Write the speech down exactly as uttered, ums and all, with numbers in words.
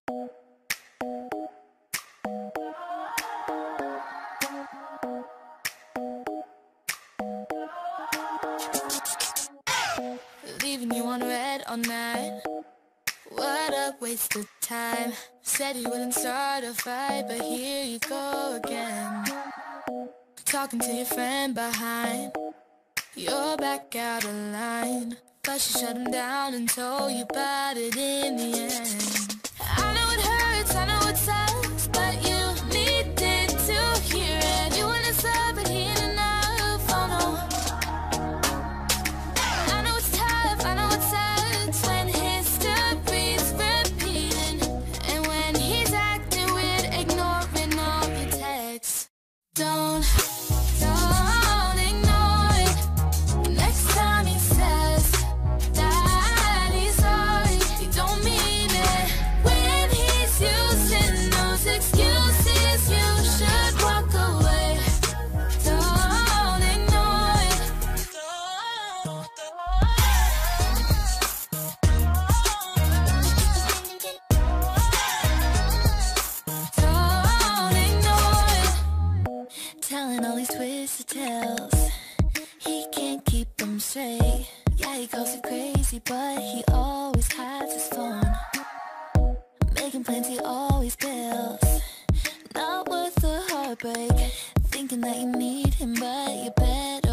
Leaving you on red all night. What a waste of time. Said you wouldn't start a fight, but here you go again. Talking to your friend behind. You're back out of line, but she shut him down and told you about it in the end. I know it hurts, I know it sucks, but you needed to hear it. You want his love, but he ain't enough, oh no. I know it's tough, I know it sucks when history's repeating, and when he's acting weird, ignoring all your texts. Don't, don't ignore it. Next time he says that he's sorry, he don't mean it. When he's using those excuses, you should walk away. Don't ignore it. Don't, don't ignore it. Telling all these twisted tales, he can't keep them straight. Yeah, he calls you crazy, but he always hides his phone. Making plans, he always bails. Not worth the heartbreak, thinking that you need him, but you better